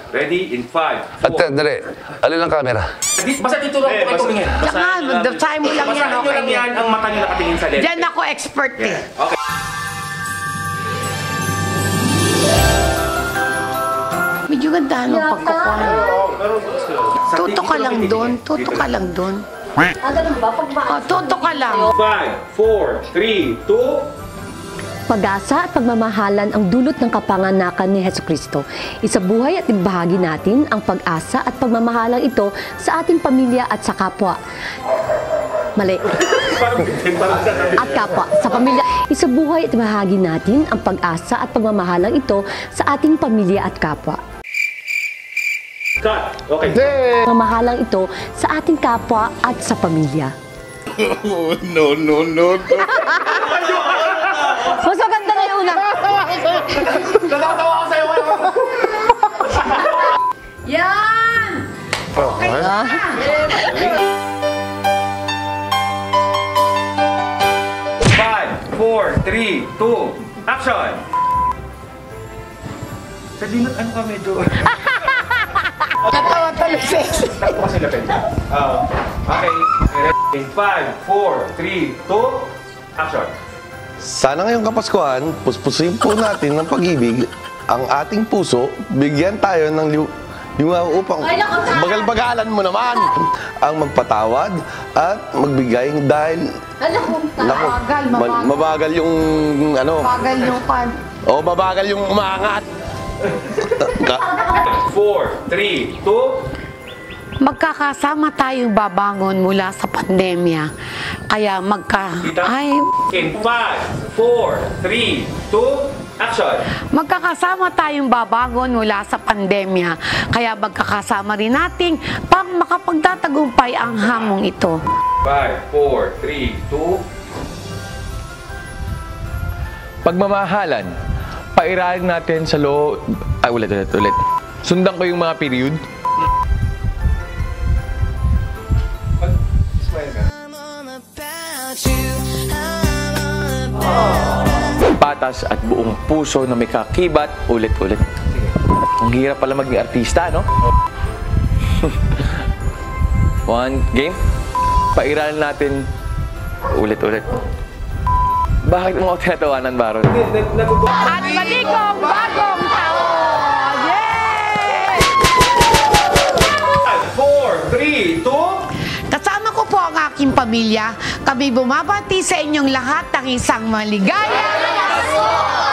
Ready? In 5, 4... At dali, alin ang camera? Basta dito lang po kayo tumingin. Basahin mo lang yan, Basahin nyo lang yan ang mata nyo nakatingin sa left. Diyan ako expert eh. Okay. Medyo ganda ang pagkukuha. Tuto ka lang doon. Tuto ka lang doon. Ganun ba? Tuto ka lang. 5, 4, 3, 2... Pag-asa at pagmamahalan ang dulot ng kapanganakan ni Hesukristo. Isabuhay at ibahagi natin ang pag-asa at pagmamahalang ito sa ating pamilya at sa kapwa. Mali. At kapwa. Sa pamilya. Isabuhay at ibahagi natin ang pag-asa at pagmamahalang ito sa ating pamilya at kapwa. Cut. Okay. Pagmamahalang ito sa ating kapwa at sa pamilya. Oh, no. Mas maganda na yung una. Natatawa ako sa'yo ngayon. Yan! Okay. 5, 4, 3, 2, action! Sa dinat, ano ka medyo... Natawa tuloy siya. Takbo kasi lapit. Okay. In 5, 4, 3, 2, action! Sana ngayong Kapaskuhan, puspusin po natin ng pag-ibig ang ating puso, bigyan tayo ng upang bagal-bagalan mo naman ang magpatawad at magbigay dahil mabagal yung ano. Mabagal yung pan. O mabagal yung umangat. 4, 3, 2, Magkakasama tayong babangon mula sa pandemya. Kaya in 5, 4, 3, 2, action! magkakasama tayong babangon mula sa pandemya. Kaya magkakasama rin nating pang makapagtatagumpay ang hamong ito. 5, 4, 3, 2... Pagmamahalan, pairalin natin sa loob... ulit. Sundan ko yung mga period. Patas at buong puso na may kakibat, ulit. Ang hirap pala maging artista, no? One, game. Pairalin natin, ulit. Bakit mo ako tinatawanan, Baron? At maligong bagong taon! Yay! 5, 4, 3, 2... Kasama ko po ang aking pamilya. Kami bumabati sa inyong lahat ng isang maligaya na Pasko!